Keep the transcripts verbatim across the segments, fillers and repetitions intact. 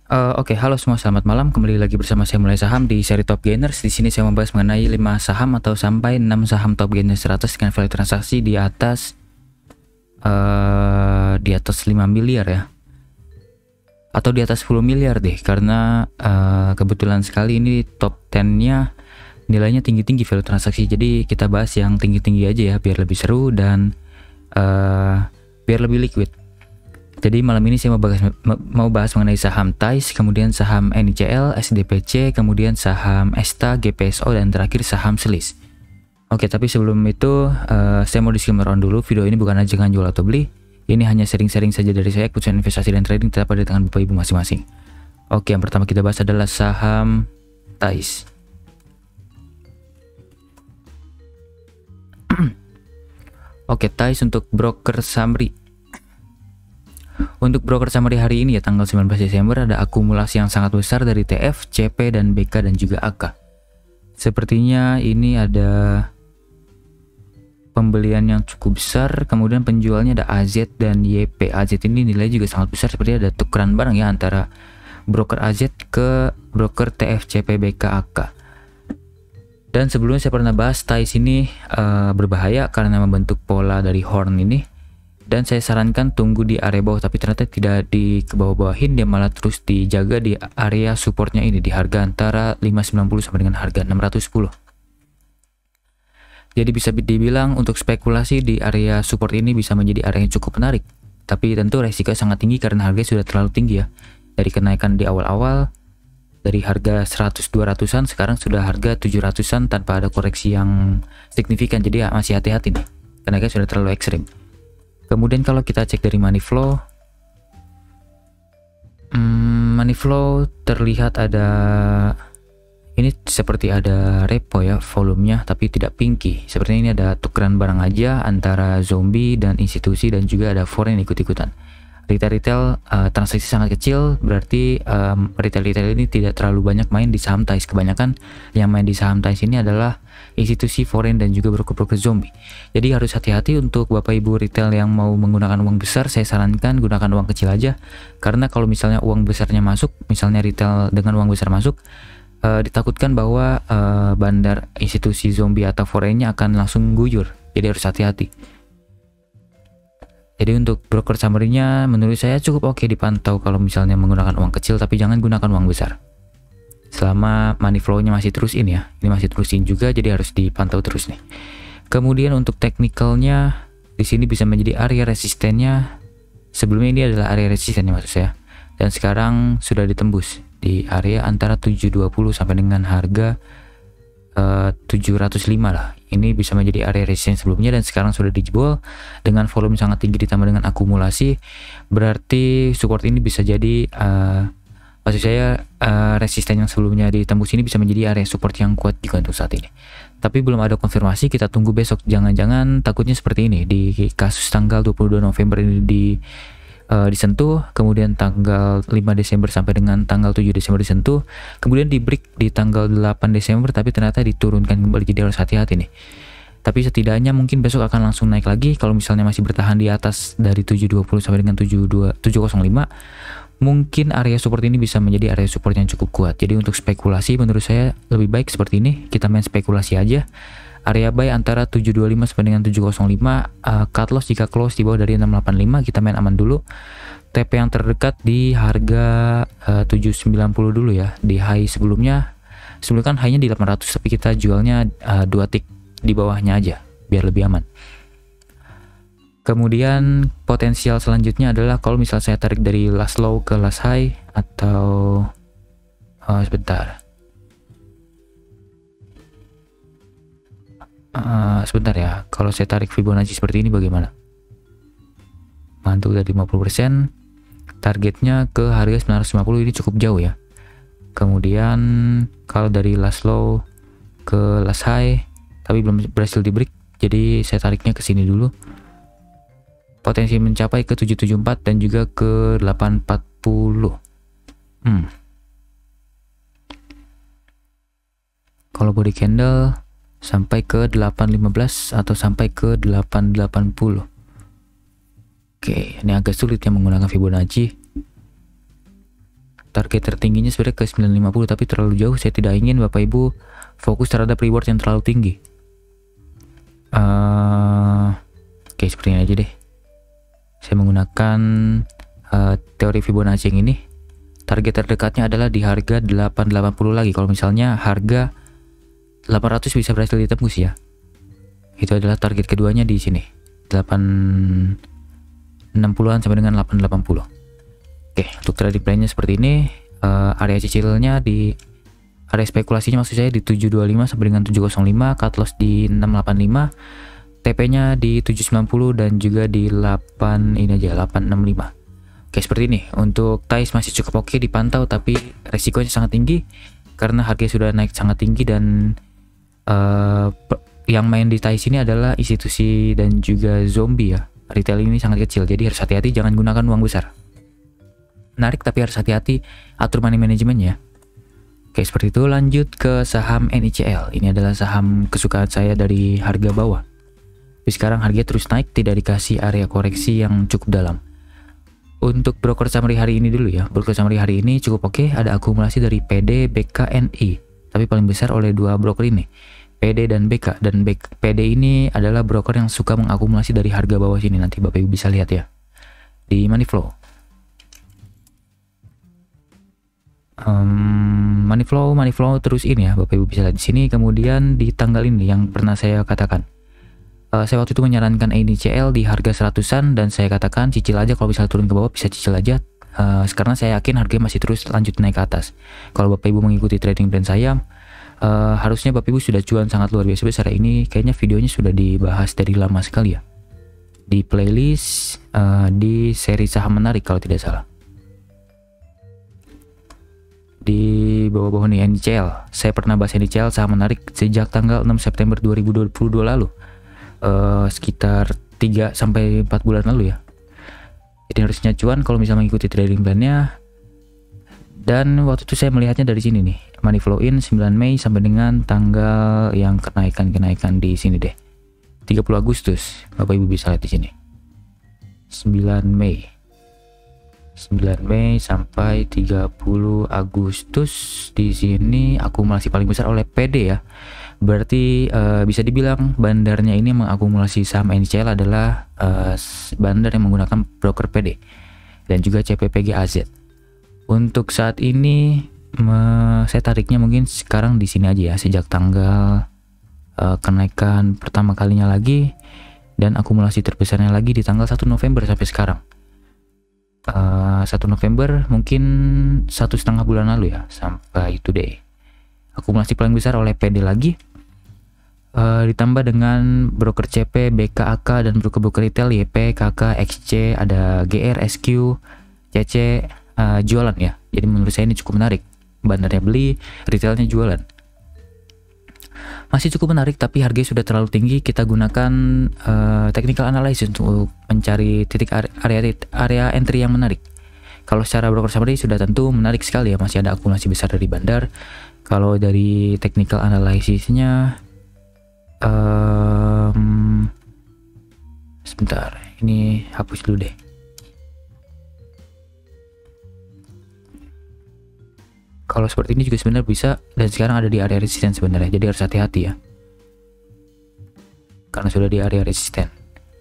Eh, Oke, halo semua, selamat malam. Kembali lagi bersama saya Mulai Saham di seri Top Gainers. Di sini saya membahas mengenai lima saham atau sampai enam saham Top Gainers seratus dengan value transaksi di atas eh di atas lima miliar ya. Atau di atas sepuluh miliar deh, karena eh, kebetulan sekali ini top sepuluh-nya nilainya tinggi-tinggi value transaksi. Jadi kita bahas yang tinggi-tinggi aja ya, biar lebih seru dan eh biar lebih liquid. Jadi malam ini saya mau bahas, mau bahas mengenai saham T A I S, kemudian saham N I C L, S D P C, kemudian saham Esta, G P S O, dan terakhir saham Selis. Oke, tapi sebelum itu uh, saya mau disclaimer on dulu, video ini bukan ajakan jual atau beli. Ini hanya sharing-sharing saja dari saya, keputusan investasi dan trading tetap ada di tangan Bapak Ibu masing-masing. Oke, yang pertama kita bahas adalah saham T A I S. Oke, T A I S untuk broker summary. Untuk broker summary hari ini ya, tanggal sembilan belas Desember, ada akumulasi yang sangat besar dari T F, C P, dan B K dan juga A K. Sepertinya ini ada pembelian yang cukup besar, kemudian penjualnya ada A Z dan Y P. A Z ini nilainya juga sangat besar, seperti ada tukeran barang ya antara broker A Z ke broker T F, C P, B K, A K. Dan sebelumnya saya pernah bahas T A I S ini uh, berbahaya karena membentuk pola dari horn ini. Dan saya sarankan tunggu di area bawah, tapi ternyata tidak di ke bawah-bawahin, dia malah terus dijaga di area supportnya ini di harga antara lima ratus sembilan puluh sampai dengan harga enam ratus sepuluh. Jadi bisa dibilang untuk spekulasi di area support ini bisa menjadi area yang cukup menarik. Tapi tentu resiko sangat tinggi karena harga sudah terlalu tinggi ya. Dari kenaikan di awal-awal dari harga seratus dua ratusan sekarang sudah harga tujuh ratusan tanpa ada koreksi yang signifikan. Jadi ya masih hati-hati nih. Kenaikan sudah terlalu ekstrim. Kemudian kalau kita cek dari money flow, hmm, money flow terlihat ada, ini seperti ada repo ya volumenya, tapi tidak pinky. Sepertinya ini ada tukeran barang aja antara zombie dan institusi, dan juga ada foreign ikut-ikutan. Retail-retail uh, transaksi sangat kecil, berarti um, retail-retail ini tidak terlalu banyak main di saham T A I S. Kebanyakan yang main di saham T A I S ini adalah institusi foreign dan juga broker-broker zombie. Jadi harus hati-hati untuk Bapak Ibu retail yang mau menggunakan uang besar. Saya sarankan gunakan uang kecil aja, karena kalau misalnya uang besarnya masuk, misalnya retail dengan uang besar masuk, uh, ditakutkan bahwa uh, bandar institusi zombie atau foreignnya akan langsung guyur. Jadi harus hati-hati. Jadi untuk broker summary-nya menurut saya cukup oke dipantau kalau misalnya menggunakan uang kecil, tapi jangan gunakan uang besar. Selama money flow-nya masih terus in ya, ini masih terusin juga, jadi harus dipantau terus nih. Kemudian untuk technical-nya di sini bisa menjadi area resistennya. Sebelumnya ini adalah area resistennya maksud saya. Dan sekarang sudah ditembus di area antara tujuh dua puluh sampai dengan harga uh, tujuh ratus lima lah. Ini bisa menjadi area resisten sebelumnya dan sekarang sudah dijebol dengan volume sangat tinggi ditambah dengan akumulasi. Berarti support ini bisa jadi uh, maksud saya uh, resisten yang sebelumnya ditembus ini bisa menjadi area support yang kuat juga untuk saat ini. Tapi belum ada konfirmasi, kita tunggu besok. Jangan-jangan takutnya seperti ini di kasus tanggal dua puluh dua November ini di uh, disentuh, kemudian tanggal lima Desember sampai dengan tanggal tujuh Desember disentuh, kemudian di break di tanggal delapan Desember tapi ternyata diturunkan kembali. Jadi harus hati-hati nih. Tapi setidaknya mungkin besok akan langsung naik lagi. Kalau misalnya masih bertahan di atas dari tujuh dua puluh sampai dengan tujuh nol lima, mungkin area support ini bisa menjadi area support yang cukup kuat. Jadi untuk spekulasi menurut saya lebih baik seperti ini, kita main spekulasi aja. Area buy antara tujuh dua lima sampai dengan tujuh nol lima, uh, cut loss jika close di bawah dari enam delapan lima, kita main aman dulu. T P yang terdekat di harga uh, tujuh sembilan puluh dulu ya, di high sebelumnya. Sebelumnya kan high-nya di delapan ratus, tapi kita jualnya uh, dua tick di bawahnya aja biar lebih aman. Kemudian potensial selanjutnya adalah kalau misal saya tarik dari last low ke last high, atau uh, sebentar Uh, sebentar ya, kalau saya tarik Fibonacci seperti ini bagaimana? Mantul dari lima puluh persen, targetnya ke harga sembilan ratus lima puluh, ini cukup jauh ya. Kemudian kalau dari last low ke last high tapi belum berhasil di break, jadi saya tariknya ke sini dulu. Potensi mencapai ke tujuh tujuh empat dan juga ke delapan empat puluh. Hmm. Kalau body candle sampai ke delapan lima belas atau sampai ke delapan delapan puluh. Oke, ini agak sulit ya menggunakan Fibonacci. Target tertingginya sebenarnya ke sembilan lima puluh, tapi terlalu jauh. Saya tidak ingin Bapak Ibu fokus terhadap reward yang terlalu tinggi. Uh, Oke, okay, seperti ini aja deh. Saya menggunakan uh, teori Fibonacci yang ini. Target terdekatnya adalah di harga delapan delapan puluh lagi. Kalau misalnya harga delapan ratus bisa berhasil ditembus ya, itu adalah target keduanya di sini, delapan enam puluhan sampai dengan delapan delapan puluh. Oke, untuk trading plan-nya seperti ini. uh, area cicilnya di area spekulasinya maksud saya di tujuh dua lima sampai dengan tujuh nol lima, cut loss di enam delapan lima, T P-nya di tujuh sembilan puluh dan juga di delapan ini aja delapan enam lima. Oke, seperti ini. Untuk Thais masih cukup oke dipantau, tapi resikonya sangat tinggi karena harga sudah naik sangat tinggi, dan uh, yang main di Thais ini adalah institusi dan juga zombie ya. Retail ini sangat kecil, jadi harus hati-hati, jangan gunakan uang besar. Menarik tapi harus hati-hati, atur money manajemennya. Oke, seperti itu. Lanjut ke saham N I C L. Ini adalah saham kesukaan saya dari harga bawah. Tapi sekarang harga terus naik, tidak dikasih area koreksi yang cukup dalam. Untuk broker summary hari ini dulu ya. Broker summary hari ini cukup oke, ada akumulasi dari P D, B K, N I. Tapi paling besar oleh dua broker ini, P D dan B K. Dan P D ini adalah broker yang suka mengakumulasi dari harga bawah sini. Nanti Bapak Ibu bisa lihat ya di money flow. Um, money flow, money flow terus ini ya, Bapak Ibu bisa lihat di sini. Kemudian di tanggal ini yang pernah saya katakan, uh, saya waktu itu menyarankan N I C L di harga seratusan, dan saya katakan cicil aja, kalau misalnya turun ke bawah bisa cicil aja. Uh, karena saya yakin harganya masih terus lanjut naik ke atas. Kalau Bapak Ibu mengikuti trading plan saya, uh, harusnya Bapak Ibu sudah cuan sangat luar biasa besar. Ini kayaknya videonya sudah dibahas dari lama sekali ya, di playlist uh, di seri saham menarik kalau tidak salah. Di bawah-bawah nih N I C L, saya pernah bahas N I C L saham menarik sejak tanggal enam September dua ribu dua puluh dua lalu, uh, sekitar tiga sampai empat bulan lalu ya. Jadi harusnya cuan kalau misalnya mengikuti trading plan-nya. Dan waktu itu saya melihatnya dari sini nih, money flow in sembilan Mei sampai dengan tanggal yang kenaikan-kenaikan di sini deh, tiga puluh Agustus. Bapak Ibu bisa lihat di sini, sembilan Mei sembilan Mei sampai tiga puluh Agustus. Di sini akumulasi paling besar oleh P D ya. Berarti uh, bisa dibilang bandarnya ini mengakumulasi saham N I C L adalah uh, bandar yang menggunakan broker P D dan juga C P P G A Z. Untuk saat ini me, saya tariknya mungkin sekarang di sini aja ya, sejak tanggal uh, kenaikan pertama kalinya lagi dan akumulasi terbesarnya lagi di tanggal satu November sampai sekarang. Uh, satu November mungkin satu setengah bulan lalu ya, sampai itu deh. Akumulasi paling besar oleh P D lagi, uh, ditambah dengan broker C P, B K A K, dan broker-broker retail Y P, K K, X C, ada G R, S Q, C C, uh, jualan ya. Jadi menurut saya ini cukup menarik. Bandarnya beli, retailnya jualan. Masih cukup menarik, tapi harganya sudah terlalu tinggi. Kita gunakan uh, technical analysis untuk mencari titik area area entry yang menarik. Kalau secara broker summary sudah tentu menarik sekali ya, masih ada akumulasi besar dari bandar. Kalau dari technical analysisnya, um, sebentar, ini hapus dulu deh. Kalau seperti ini juga sebenarnya bisa, dan sekarang ada di area resisten sebenarnya, jadi harus hati-hati ya, karena sudah di area resisten.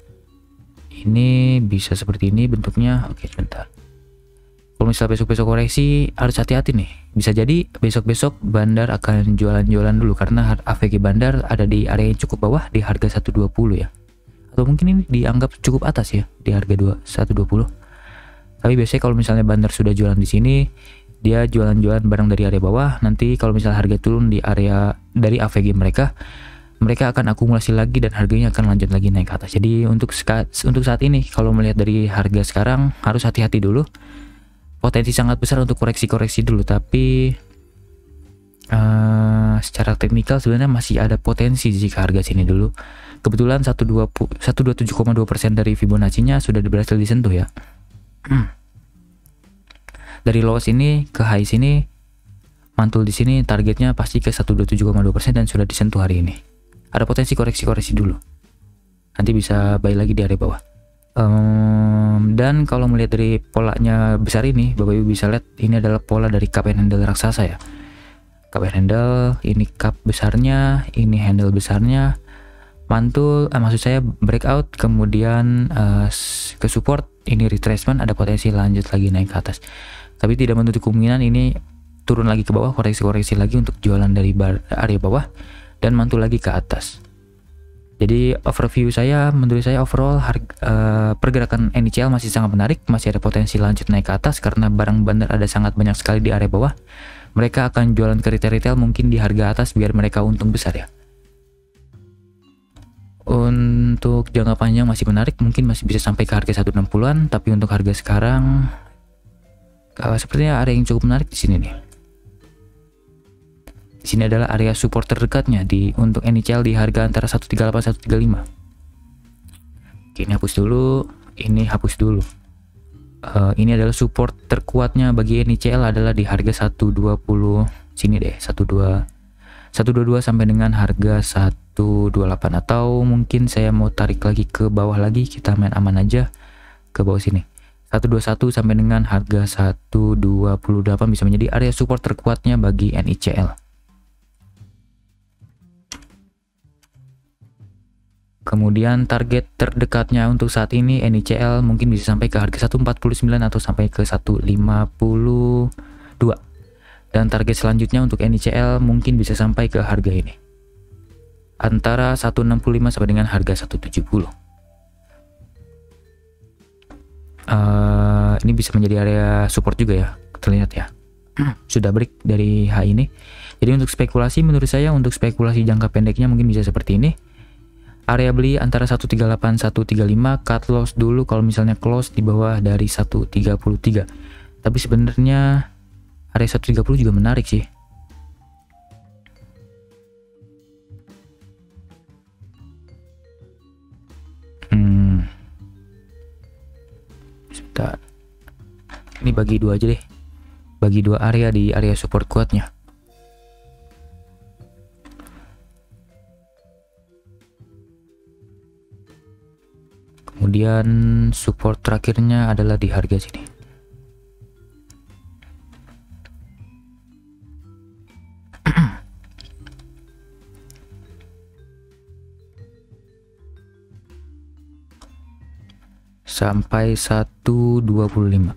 Ini bisa seperti ini bentuknya. Oke, sebentar. Kalau misalnya besok-besok koreksi harus hati-hati nih, bisa jadi besok-besok bandar akan jualan-jualan dulu karena A V G bandar ada di area yang cukup bawah di harga seratus dua puluh ya, atau mungkin ini dianggap cukup atas ya di harga seratus dua puluh. Tapi biasanya kalau misalnya bandar sudah jualan di sini, dia jualan-jualan barang dari area bawah. Nanti kalau misalnya harga turun di area dari A V G mereka, mereka akan akumulasi lagi dan harganya akan lanjut lagi naik ke atas. Jadi untuk untuk saat ini kalau melihat dari harga sekarang harus hati-hati dulu. Potensi sangat besar untuk koreksi-koreksi dulu, tapi uh, secara teknikal sebenarnya masih ada potensi jika harga sini dulu. Kebetulan seratus dua puluh tujuh koma dua persen dari Fibonacci-nya sudah berhasil disentuh ya. Dari lows ini ke high sini, mantul di sini, targetnya pasti ke seratus dua puluh tujuh koma dua persen dan sudah disentuh hari ini. Ada potensi koreksi-koreksi dulu. Nanti bisa buy lagi di area bawah. Um, dan kalau melihat dari polanya besar ini, Bapak Ibu bisa lihat ini adalah pola dari cup and handle raksasa ya. Cup and handle, ini cup besarnya, ini handle besarnya, mantul, eh, maksud saya breakout, kemudian uh, ke support, ini retracement, ada potensi lanjut lagi naik ke atas. Tapi tidak menutup kemungkinan ini turun lagi ke bawah, koreksi-koreksi lagi untuk jualan dari bar, area bawah, dan mantul lagi ke atas. Jadi overview saya, menurut saya overall harga, uh, pergerakan N I C L masih sangat menarik, masih ada potensi lanjut naik ke atas karena barang bandar ada sangat banyak sekali di area bawah. Mereka akan jualan ke retail-retail mungkin di harga atas biar mereka untung besar ya. Untuk jangka panjang masih menarik, mungkin masih bisa sampai ke harga seratus enam puluhan, tapi untuk harga sekarang uh, sepertinya area yang cukup menarik di sini nih. Di sini adalah area support terdekatnya di untuk N I C L di harga antara seratus tiga puluh delapan seratus tiga puluh lima. Oke, ini hapus dulu, ini hapus dulu. Uh, ini adalah support terkuatnya bagi N I C L adalah di harga seratus dua puluh sini deh, seratus dua puluh dua sampai dengan harga seratus dua puluh delapan, atau mungkin saya mau tarik lagi ke bawah lagi, kita main aman aja ke bawah sini. seratus dua puluh satu sampai dengan harga seratus dua puluh delapan bisa menjadi area support terkuatnya bagi N I C L. Kemudian target terdekatnya untuk saat ini N I C L mungkin bisa sampai ke harga seratus empat puluh sembilan atau sampai ke seratus lima puluh dua. Dan target selanjutnya untuk N I C L mungkin bisa sampai ke harga ini. Antara seratus enam puluh lima sampai dengan harga seratus tujuh puluh. Uh, ini bisa menjadi area support juga ya, terlihat ya. Sudah break dari H ini. Jadi untuk spekulasi, menurut saya untuk spekulasi jangka pendeknya mungkin bisa seperti ini. Area beli antara seratus tiga puluh delapan seratus tiga puluh lima, cut loss dulu kalau misalnya close di bawah dari seratus tiga puluh tiga. Tapi sebenarnya area seratus tiga puluh juga menarik sih. Hmm. Sebentar. Ini bagi dua aja deh. Bagi dua area di area support kuatnya. Kemudian support terakhirnya adalah di harga sini. Sampai seratus dua puluh lima.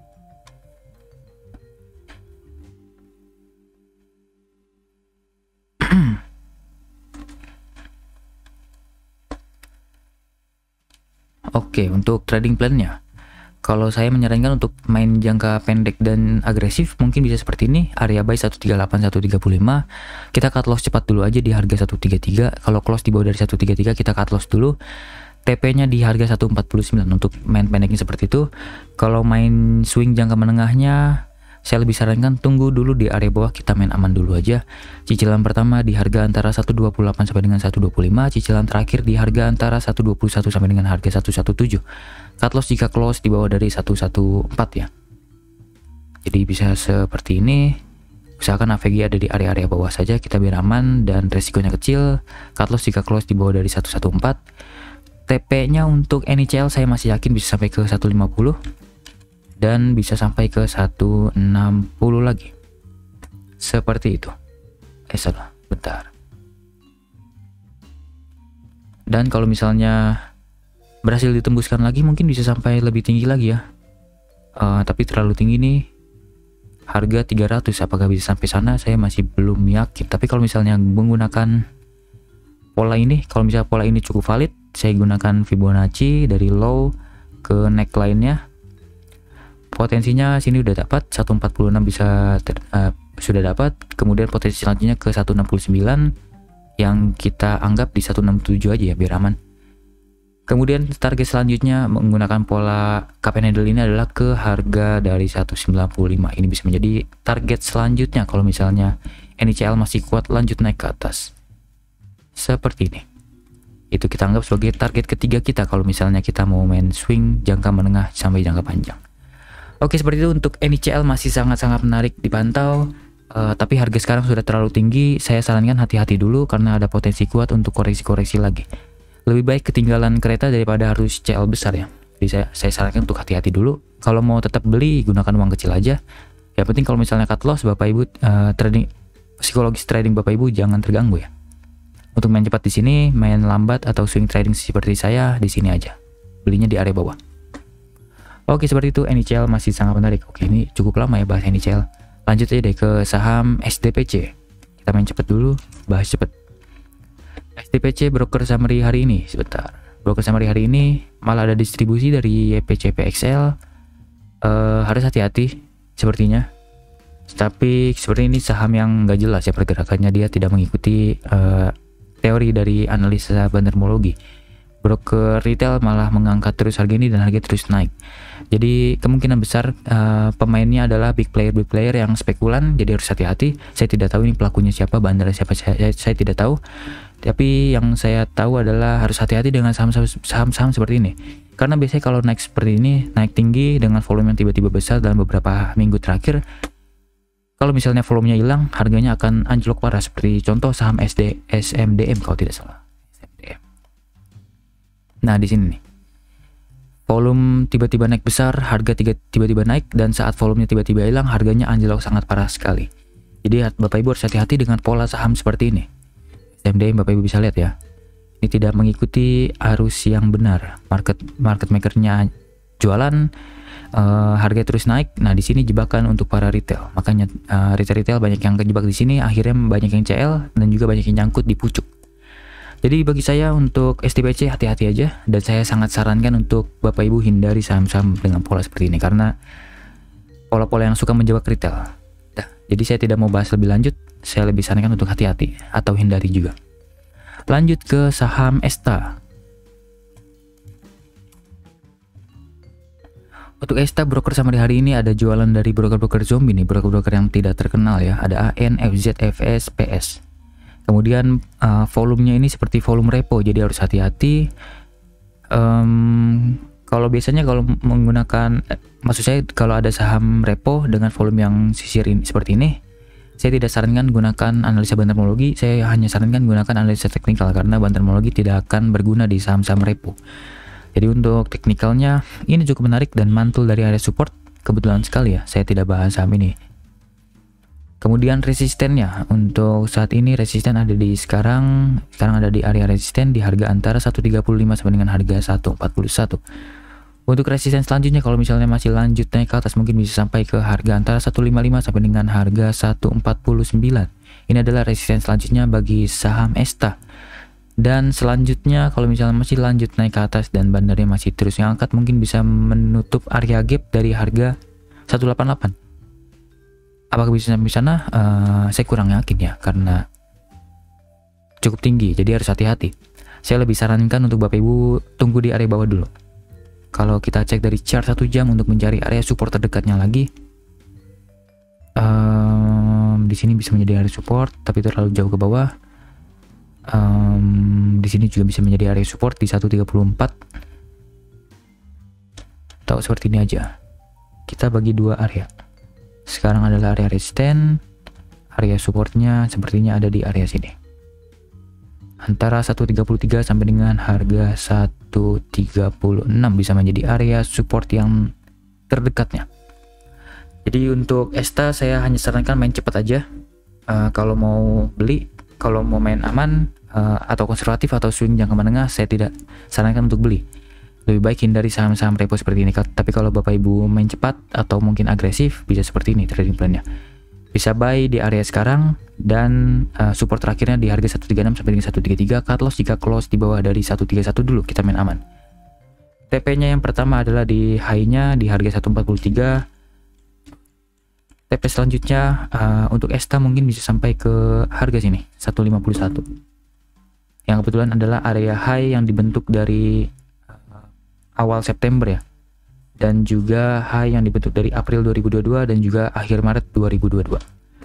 Oke, untuk trading plan-nya, kalau saya menyarankan untuk main jangka pendek dan agresif mungkin bisa seperti ini. Area buy seratus tiga puluh delapan seratus tiga puluh lima, kita cut loss cepat dulu aja di harga seratus tiga puluh tiga. Kalau close di bawah dari seratus tiga puluh tiga kita cut loss dulu. T P-nya di harga seratus empat puluh sembilan untuk main pendeknya seperti itu. Kalau main swing jangka menengahnya, saya lebih sarankan tunggu dulu di area bawah, kita main aman dulu aja. Cicilan pertama di harga antara seratus dua puluh delapan sampai dengan seratus dua puluh lima, cicilan terakhir di harga antara seratus dua puluh satu sampai dengan harga seratus tujuh belas. Cut loss jika close di bawah dari seratus empat belas ya. Jadi bisa seperti ini. Usahakan A V G ada di area-area bawah saja, kita biar aman dan resikonya kecil. Cut loss jika close di bawah dari seratus empat belas. T P-nya untuk N I C L saya masih yakin bisa sampai ke seratus lima puluh. Dan bisa sampai ke seratus enam puluh lagi. Seperti itu. Eh salah, bentar. Dan kalau misalnya berhasil ditembuskan lagi mungkin bisa sampai lebih tinggi lagi ya. Uh, tapi terlalu tinggi nih. Harga tiga ratus, apakah bisa sampai sana? Saya masih belum yakin. Tapi kalau misalnya menggunakan pola ini, kalau misalnya pola ini cukup valid, saya gunakan Fibonacci dari low ke neckline-nya. Potensinya sini udah dapat seratus empat puluh enam bisa ter, uh, sudah dapat. Kemudian potensi selanjutnya ke seratus enam puluh sembilan yang kita anggap di seratus enam puluh tujuh aja ya biar aman. Kemudian target selanjutnya menggunakan pola cup and handle ini adalah ke harga dari seratus sembilan puluh lima. Ini bisa menjadi target selanjutnya kalau misalnya N I C L masih kuat lanjut naik ke atas. Seperti ini. Itu kita anggap sebagai target ketiga kita kalau misalnya kita mau main swing jangka menengah sampai jangka panjang. Oke, seperti itu untuk N I C L masih sangat-sangat menarik dipantau. Uh, tapi harga sekarang sudah terlalu tinggi. Saya sarankan hati-hati dulu karena ada potensi kuat untuk koreksi-koreksi lagi. Lebih baik ketinggalan kereta daripada harus C L besar ya. Jadi saya, saya sarankan untuk hati-hati dulu. Kalau mau tetap beli, gunakan uang kecil aja. Yang penting kalau misalnya cut loss, Bapak Ibu uh, trading psikologis trading Bapak Ibu jangan terganggu ya. Untuk main cepat di sini, main lambat atau swing trading seperti saya di sini aja. Belinya di area bawah. Oke, seperti itu. N I C L masih sangat menarik. Oke, ini cukup lama ya bahas N I C L. Lanjut aja deh ke saham S D P C. Kita main cepet dulu, bahas cepet. S D P C broker summary hari ini, sebentar. Broker summary hari ini malah ada distribusi dari Y P C P X L. Uh, harus hati-hati sepertinya. Tapi seperti ini saham yang nggak jelas ya pergerakannya, dia tidak mengikuti uh, teori dari analisa bandarmologi. Broker retail malah mengangkat terus harga ini dan harga terus naik. Jadi kemungkinan besar uh, pemainnya adalah big player big player yang spekulan. Jadi harus hati-hati. Saya tidak tahu ini pelakunya siapa, bandar siapa, saya, saya tidak tahu. Tapi yang saya tahu adalah harus hati-hati dengan saham-saham seperti ini. Karena biasanya kalau naik seperti ini, naik tinggi dengan volume yang tiba-tiba besar dalam beberapa minggu terakhir, kalau misalnya volumenya hilang, harganya akan anjlok parah. Seperti contoh saham S D, S M D M kalau tidak salah. S M D M. Nah di sini nih, volume tiba-tiba naik besar, harga tiba-tiba naik, dan saat volumenya tiba-tiba hilang, harganya anjlok sangat parah sekali. Jadi Bapak Ibu harus hati-hati dengan pola saham seperti ini. S M D M Bapak Ibu bisa lihat ya, ini tidak mengikuti arus yang benar. Market market makernya jualan, uh, harga terus naik. Nah di sini jebakan untuk para retail. Makanya uh, retail-retail banyak yang kejebak di sini, akhirnya banyak yang C L dan juga banyak yang nyangkut di pucuk. Jadi bagi saya untuk S D P C hati-hati aja, dan saya sangat sarankan untuk Bapak Ibu hindari saham-saham dengan pola seperti ini karena pola-pola yang suka menjebak retail. Nah, jadi saya tidak mau bahas lebih lanjut, saya lebih sarankan untuk hati-hati atau hindari juga. Lanjut ke saham E S T A. Untuk E S T A broker summary hari ini ada jualan dari broker-broker zombie nih, broker-broker yang tidak terkenal ya. Ada A N, F Z, F S, P S. Kemudian uh, volumenya ini seperti volume repo, jadi harus hati-hati. Um, kalau biasanya kalau menggunakan, eh, maksud saya kalau ada saham repo dengan volume yang sisir ini, seperti ini, saya tidak sarankan gunakan analisa bandarmologi. Saya hanya sarankan gunakan analisa teknikal karena bandarmologi tidak akan berguna di saham-saham repo. Jadi untuk teknikalnya ini cukup menarik dan mantul dari area support. Kebetulan sekali ya, saya tidak bahas saham ini. Kemudian resistennya, untuk saat ini resisten ada di sekarang sekarang ada di area resisten di harga antara seratus tiga puluh lima sampai dengan harga seratus empat puluh satu. Untuk resisten selanjutnya kalau misalnya masih lanjut naik ke atas mungkin bisa sampai ke harga antara seratus lima puluh lima sampai dengan harga seratus empat puluh sembilan. Ini adalah resisten selanjutnya bagi saham E S T A. Dan selanjutnya kalau misalnya masih lanjut naik ke atas dan bandarnya masih terus ngangkat, mungkin bisa menutup area gap dari harga seratus delapan puluh delapan. Apakah bisa sampai sana? Uh, saya kurang yakin ya, karena cukup tinggi, jadi harus hati-hati. Saya lebih sarankan untuk Bapak Ibu tunggu di area bawah dulu. Kalau kita cek dari chart satu jam untuk mencari area support terdekatnya lagi, um, di sini bisa menjadi area support, tapi terlalu jauh ke bawah. Um, di sini juga bisa menjadi area support di seratus tiga puluh empat. Atau seperti ini aja. Kita bagi dua area. Sekarang adalah area resisten, area supportnya sepertinya ada di area sini. Antara seratus tiga puluh tiga sampai dengan harga seratus tiga puluh enam bisa menjadi area support yang terdekatnya. Jadi untuk E S T A saya hanya sarankan main cepat aja. Uh, kalau mau beli, kalau mau main aman uh, atau konservatif atau swing jangka menengah, saya tidak sarankan untuk beli. Lebih baik hindari saham-saham repo seperti ini. Tapi kalau Bapak Ibu main cepat atau mungkin agresif, bisa seperti ini trading plan-nya. Bisa buy di area sekarang dan uh, support terakhirnya di harga seratus tiga puluh enam sampai dengan seratus tiga puluh tiga. Cut loss jika close di bawah dari seratus tiga puluh satu dulu, kita main aman. T P-nya yang pertama adalah di high-nya di harga seratus empat puluh tiga. T P selanjutnya uh, untuk E S T A mungkin bisa sampai ke harga sini, seratus lima puluh satu. Yang kebetulan adalah area high yang dibentuk dari awal September ya, dan juga high yang dibentuk dari April dua ribu dua puluh dua dan juga akhir Maret dua ribu dua puluh dua.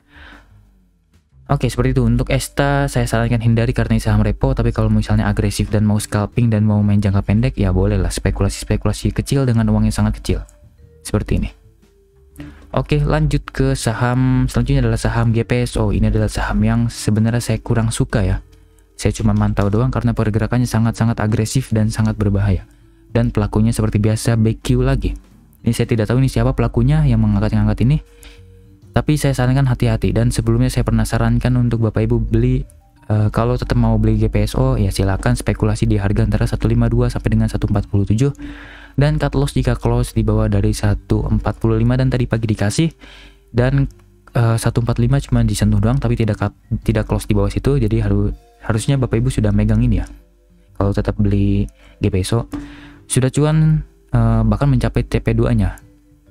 Oke, seperti itu. Untuk E S T A saya sarankan hindari karena ini saham repo, tapi kalau misalnya agresif dan mau scalping dan mau main jangka pendek ya bolehlah spekulasi-spekulasi kecil dengan uang yang sangat kecil. Seperti ini. Oke, lanjut ke saham selanjutnya adalah saham G P S O. Ini adalah saham yang sebenarnya saya kurang suka ya. Saya cuma mantau doang karena pergerakannya sangat-sangat agresif dan sangat berbahaya. dan pelakunya seperti biasa B Q lagi. Ini saya tidak tahu ini siapa pelakunya yang mengangkat-ngangkat ini, tapi saya sarankan hati-hati. Dan sebelumnya saya pernah sarankan untuk Bapak Ibu beli uh, kalau tetap mau beli G P S O ya silakan spekulasi di harga antara seratus lima puluh dua sampai dengan seratus empat puluh tujuh, dan cut loss jika close di bawah dari seratus empat puluh lima, dan tadi pagi dikasih, dan uh, seratus empat puluh lima cuma disentuh doang tapi tidak cut, tidak close di bawah situ. Jadi harus harusnya Bapak Ibu sudah megang ini ya kalau tetap beli G P S O, sudah cuan uh, bahkan mencapai T P dua nya.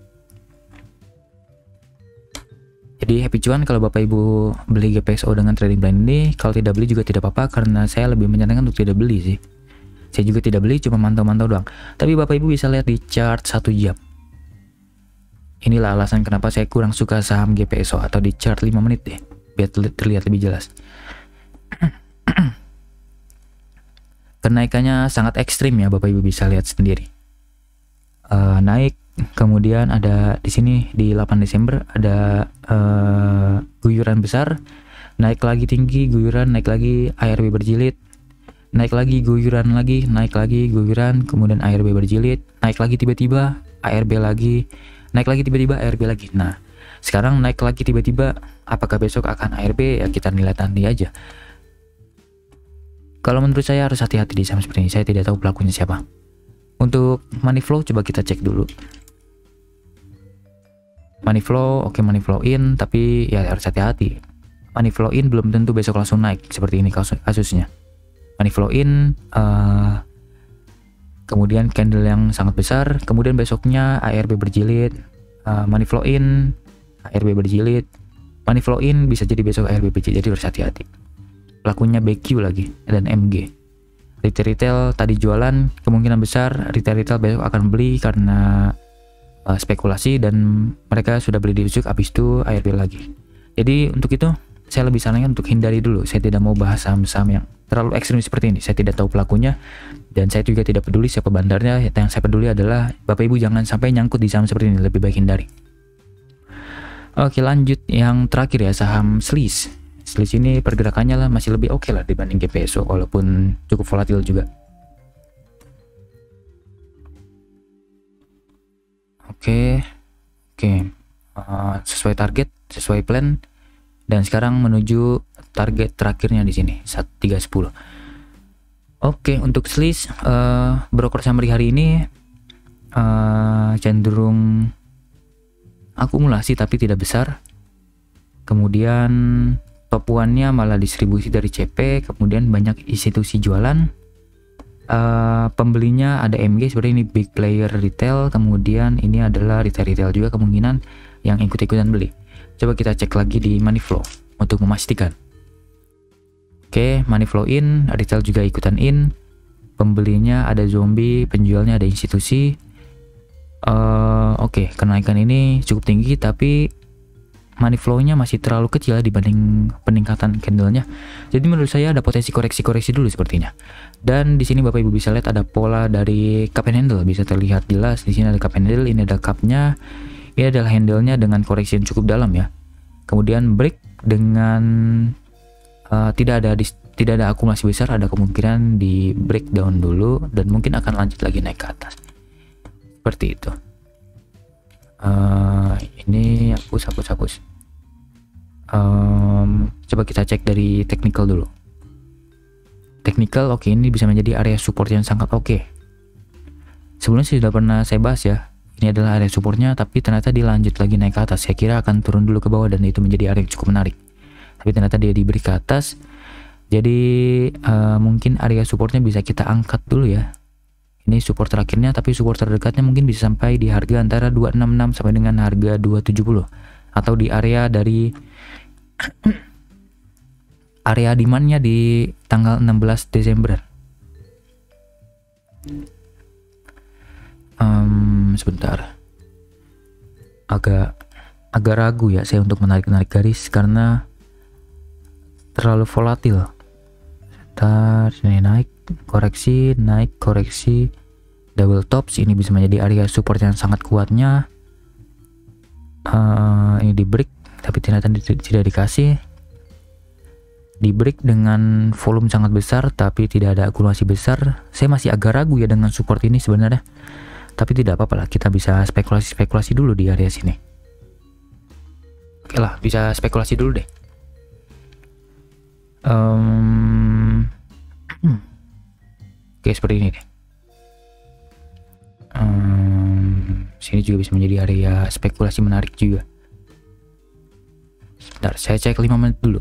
Jadi happy cuan kalau Bapak Ibu beli G P S O dengan trading plan ini. Kalau tidak beli juga tidak apa-apa, karena saya lebih menyarankan untuk tidak beli sih. Saya juga tidak beli, cuma mantau-mantau doang. Tapi Bapak Ibu bisa lihat di chart satu jam. Inilah alasan kenapa saya kurang suka saham G P S O, atau di chart lima menit deh, biar terlihat lebih jelas. Kenaikannya sangat ekstrim ya, Bapak Ibu bisa lihat sendiri. Uh, naik, kemudian ada di sini di delapan Desember ada uh, guyuran besar, naik lagi tinggi, guyuran, naik lagi, A R B berjilid, naik lagi, guyuran lagi, naik lagi, guyuran, kemudian A R B berjilid, naik lagi tiba-tiba, A R B lagi, naik lagi tiba-tiba, A R B lagi. Nah, sekarang naik lagi tiba-tiba, apakah besok akan A R B? Ya kita nilai nanti aja. Kalau menurut saya harus hati-hati di saham seperti ini. Saya tidak tahu pelakunya siapa. Untuk money flow coba kita cek dulu. Money flow, oke, okay, money flow in, tapi ya harus hati-hati. Money flow in belum tentu besok langsung naik seperti ini kasusnya. Money flow in, uh, kemudian candle yang sangat besar, kemudian besoknya A R B berjilid, uh, money flow in, A R B berjilid, money flow in, bisa jadi besok A R B berjilid, jadi harus hati-hati. Pelakunya B Q lagi dan M G. Retail-retail tadi jualan, kemungkinan besar retail-retail besok akan beli karena uh, spekulasi, dan mereka sudah beli di usuk, habis itu A R B lagi. Jadi untuk itu saya lebih sarankan untuk hindari dulu. Saya tidak mau bahas saham-saham yang terlalu ekstrim seperti ini. Saya tidak tahu pelakunya, dan saya juga tidak peduli siapa bandarnya. Yang saya peduli adalah Bapak Ibu jangan sampai nyangkut di saham seperti ini, lebih baik hindari. Oke, lanjut yang terakhir ya, saham S L I S. S L I S ini pergerakannya lah masih lebih oke okay lah dibanding G P S O, walaupun cukup volatil juga. Oke, oke, uh, sesuai target, sesuai plan, dan sekarang menuju target terakhirnya di sini tiga sepuluh. Oke, untuk S L I S uh, broker summary hari ini uh, cenderung akumulasi tapi tidak besar. Kemudian top one-nya malah distribusi dari C P, kemudian banyak institusi jualan. Uh, pembelinya ada M G seperti ini, big player retail, kemudian ini adalah retail-retail juga kemungkinan yang ikut-ikutan beli. Coba kita cek lagi di money flow untuk memastikan. Oke, money flow in, retail juga ikutan in. Pembelinya ada zombie, penjualnya ada institusi. Uh, Oke, kenaikan ini cukup tinggi, tapi money flow-nya masih terlalu kecil dibanding peningkatan candle-nya. Jadi menurut saya ada potensi koreksi-koreksi dulu sepertinya. Dan di sini Bapak Ibu bisa lihat ada pola dari cup and handle, bisa terlihat jelas. Di sini ada cup and handle, ini ada cup-nya. Ini adalah handle-nya dengan koreksi yang cukup dalam ya. Kemudian break dengan uh, tidak ada tidak ada akumulasi besar, ada kemungkinan di breakdown dulu dan mungkin akan lanjut lagi naik ke atas. Seperti itu. Uh, ini hapus hapus hapus. Um, coba kita cek dari technical dulu. Technical oke, okay, ini bisa menjadi area support yang sangat oke. Okay. Sebelumnya sudah pernah saya bahas ya. Ini adalah area supportnya, tapi ternyata dilanjut lagi naik ke atas. Saya kira akan turun dulu ke bawah dan itu menjadi area yang cukup menarik. Tapi ternyata dia diberi ke atas. Jadi uh, mungkin area supportnya bisa kita angkat dulu ya. Ini support terakhirnya, tapi support terdekatnya mungkin bisa sampai di harga antara dua enam enam sampai dengan harga dua tujuh nol, atau di area dari area demand-nya di tanggal enam belas Desember. Um, sebentar, agak agak ragu ya saya untuk menarik-narik garis karena terlalu volatil. Sebentar, sini naik, koreksi, naik, koreksi, double tops. Ini bisa menjadi area support yang sangat kuatnya. Uh, ini di break, tapi ternyata tidak dikasih. Di break dengan volume sangat besar tapi tidak ada akumulasi besar. Saya masih agak ragu ya dengan support ini sebenarnya. Tapi tidak apa-apa lah, kita bisa spekulasi-spekulasi dulu di area sini. Oke lah, bisa spekulasi dulu deh. Um, Oke, seperti ini deh. Um, sini juga bisa menjadi area spekulasi menarik juga. Sebentar, saya cek lima menit dulu.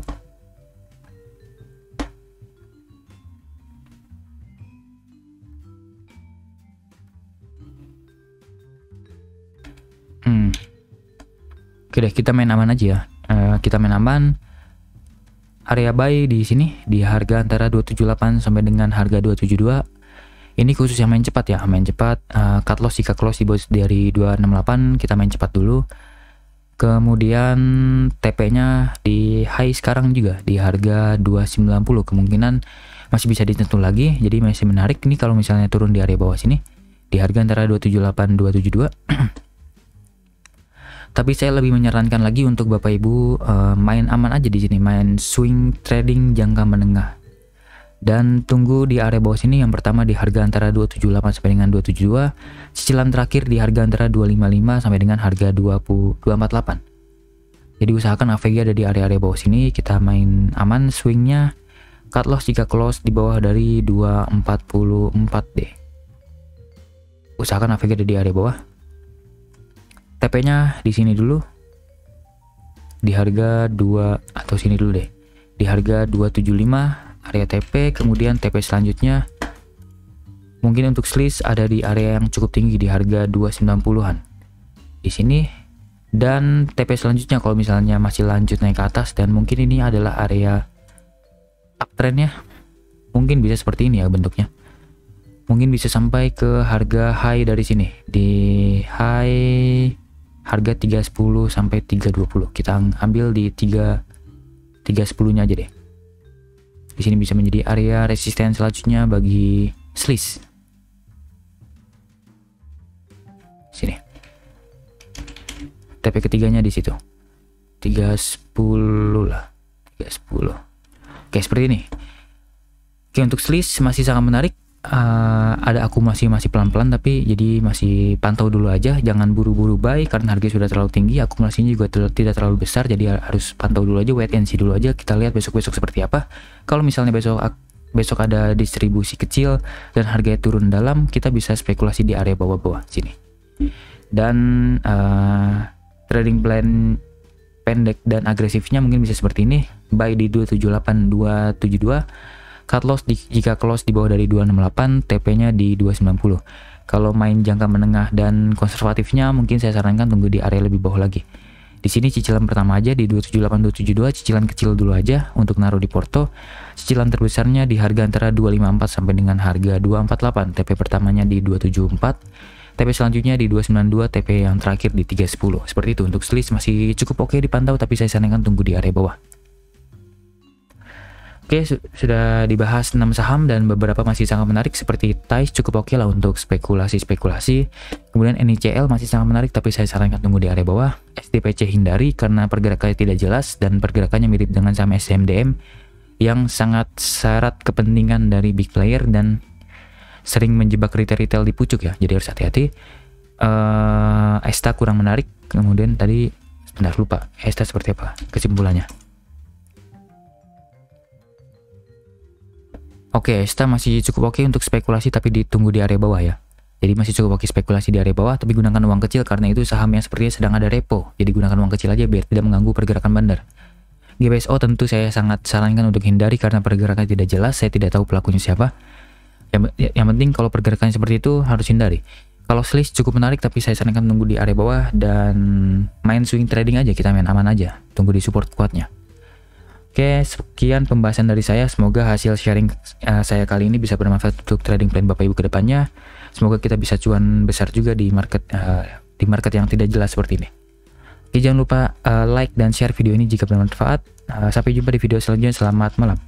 Hmm. Oke deh, kita main aman aja ya. Uh, kita main aman. Area buy di sini di harga antara dua tujuh delapan sampai dengan harga dua tujuh dua. Ini khusus yang main cepat ya, main cepat. Uh, cut loss jika close di bawah dari dua enam delapan, kita main cepat dulu. Kemudian T P-nya di high sekarang juga di harga dua sembilan nol, kemungkinan masih bisa disentuh lagi, jadi masih menarik. Ini kalau misalnya turun di area bawah sini di harga antara dua tujuh delapan dua tujuh dua. Tapi saya lebih menyarankan lagi untuk Bapak Ibu uh, main aman aja di sini, main swing trading jangka menengah. Dan tunggu di area bawah sini, yang pertama di harga antara dua tujuh delapan sampai dengan dua tujuh dua, cicilan terakhir di harga antara dua lima lima sampai dengan harga dua empat delapan. Jadi usahakan A V G ada di area-area bawah sini, kita main aman swingnya, cut loss jika close di bawah dari dua empat empat deh. Usahakan A V G ada di area bawah. T P-nya di sini dulu. Di harga dua atau sini dulu deh. Di harga dua tujuh lima area T P, kemudian T P selanjutnya mungkin untuk slice ada di area yang cukup tinggi di harga dua sembilan puluhan di sini. Dan T P selanjutnya kalau misalnya masih lanjut naik ke atas dan mungkin ini adalah area uptrendnya, mungkin bisa seperti ini ya bentuknya. Mungkin bisa sampai ke harga high dari sini di high harga tiga sepuluh sampai tiga dua puluh. Kita ambil di tiga sepuluh nya aja deh. Di sini bisa menjadi area resisten selanjutnya bagi slice. Sini. T P ketiganya di situ. tiga sepuluh lah. tiga sepuluh. Oke, seperti ini. Oke, untuk slice masih sangat menarik. Uh, ada akumulasi masih pelan-pelan, tapi jadi masih pantau dulu aja, jangan buru-buru buy karena harga sudah terlalu tinggi, akumulasinya juga ter tidak terlalu besar, jadi harus pantau dulu aja, wait and see dulu aja. Kita lihat besok-besok seperti apa. Kalau misalnya besok besok ada distribusi kecil dan harganya turun dalam, kita bisa spekulasi di area bawah-bawah sini. Dan uh, trading plan pendek dan agresifnya mungkin bisa seperti ini, buy di dua tujuh delapan dua tujuh dua, cut loss di, jika close di bawah dari dua enam delapan, T P-nya di dua sembilan nol. Kalau main jangka menengah dan konservatifnya mungkin saya sarankan tunggu di area lebih bawah lagi. Di sini cicilan pertama aja di dua tujuh delapan dua tujuh dua, cicilan kecil dulu aja untuk naruh di porto. Cicilan terbesarnya di harga antara dua lima empat sampai dengan harga dua empat delapan. T P pertamanya di dua tujuh empat, T P selanjutnya di dua sembilan dua, T P yang terakhir di tiga sepuluh. Seperti itu. Untuk slice masih cukup oke dipantau, tapi saya sarankan tunggu di area bawah. Oke, su sudah dibahas enam saham dan beberapa masih sangat menarik seperti T A I S cukup oke lah untuk spekulasi-spekulasi. Kemudian N I C L masih sangat menarik tapi saya sarankan tunggu di area bawah. S D P C hindari karena pergerakannya tidak jelas dan pergerakannya mirip dengan saham S M D M yang sangat syarat kepentingan dari big player dan sering menjebak retail-retail di pucuk ya. Jadi harus hati-hati. Uh, E S T A kurang menarik. Kemudian tadi sebentar lupa E S T A seperti apa kesimpulannya. Oke, E S T A masih cukup oke untuk spekulasi tapi ditunggu di area bawah ya. Jadi masih cukup oke spekulasi di area bawah tapi gunakan uang kecil karena itu saham yang sepertinya sedang ada repo. Jadi gunakan uang kecil aja biar tidak mengganggu pergerakan bandar. G B S O tentu saya sangat sarankan untuk hindari karena pergerakan tidak jelas, saya tidak tahu pelakunya siapa. Yang, yang penting kalau pergerakan seperti itu harus hindari. Kalau slice cukup menarik tapi saya sarankan tunggu di area bawah dan main swing trading aja, kita main aman aja. Tunggu di support kuatnya. Oke, sekian pembahasan dari saya. Semoga hasil sharing uh, saya kali ini bisa bermanfaat untuk trading plan Bapak Ibu ke depannya. Semoga kita bisa cuan besar juga di market uh, di market yang tidak jelas seperti ini. Oke, jangan lupa uh, like dan share video ini jika bermanfaat. Uh, sampai jumpa di video selanjutnya. Selamat malam.